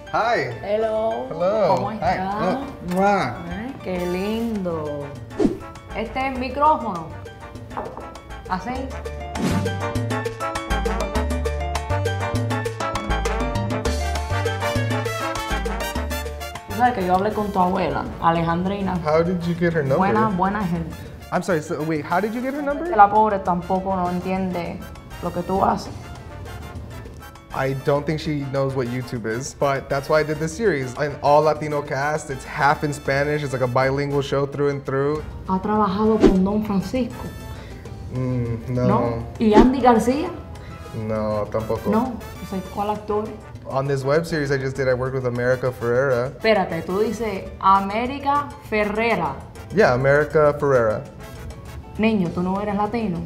Hi. Hello. Hello. ¿Cómo Hi. estás? Mwah. Ay, qué lindo. Este es el micrófono. Así. Tú sabes que yo hablé con tu abuela, Alejandrina. How did you get her number? Buena gente. I'm sorry, so, wait, how did you get her number? La pobre tampoco no entiende lo que tú haces. I don't think she knows what YouTube is, but that's why I did this series. An all Latino cast, it's half in Spanish, it's like a bilingual show through and through. Ha trabajado con Don Francisco, No. ¿no? ¿Y Andy García? No, tampoco. No. O sea, ¿cuál actor? On this web series I just did, I worked with America Ferrera. Espérate, tú dices América Ferrera. Yeah, America Ferrera. Niño, tú no eres latino.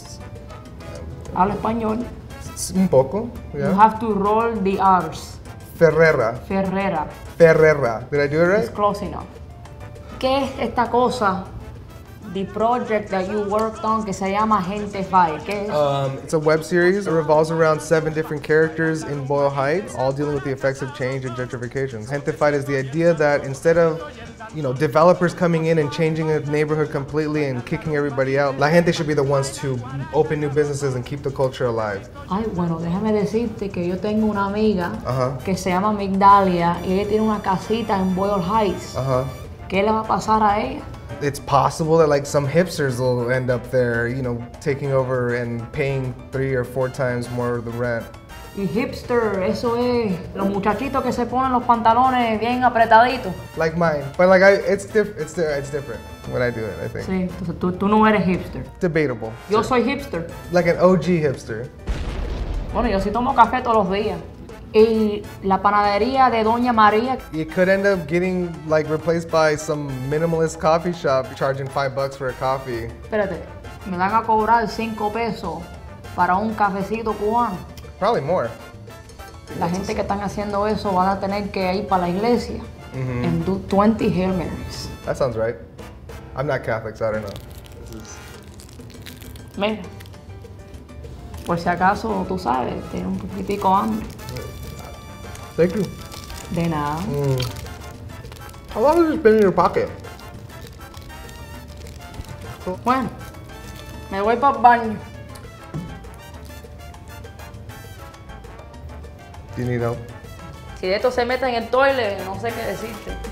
Habla español. Un poco, You yeah. have to roll the R's. Ferrera. Ferrera. Ferrera. Did I do it It's right? close enough. ¿Qué es esta cosa? The project that you worked on que se llama Gente Fight. ¿Qué es? It's a web series. It revolves around 7 different characters in Boyle Heights, all dealing with the effects of change and gentrification. Gentrified is the idea that instead of, developers coming in and changing a neighborhood completely and kicking everybody out, la gente should be the ones to open new businesses and keep the culture alive. Ay, bueno, déjame decirte que yo tengo una amiga Ajá. que se llama Migdalia y ella tiene una casita en Boyle Heights. ¿Qué le va a pasar a ella? It's possible that like some hipsters will end up there, taking over and paying 3 or 4 times more of the rent. Y hipster, eso es los muchachitos que se ponen los pantalones bien apretaditos. Like mine, but it's different when I do it, I think. Sí, entonces tú no eres hipster. Debatable. Yo soy hipster. Like an OG hipster. Bueno, yo sí tomo café todos los días. Y la panadería de Doña María, It could end up getting replaced by some minimalist coffee shop charging $5 for a coffee. espérate, me van a cobrar 5 pesos para un cafecito cubano. Probably more. La gente que están haciendo eso van a tener que ir para la iglesia and do 20 Hail Marys. That sounds right. I'm not Catholic, so I don't know. Mira, por si acaso tú sabes, tienes un poquitico hambre. Thank you. De nada. How long has this been in your pocket? Bueno, me voy para el baño. Do you need help? Si de esto se mete en el toilet, no sé qué decirte.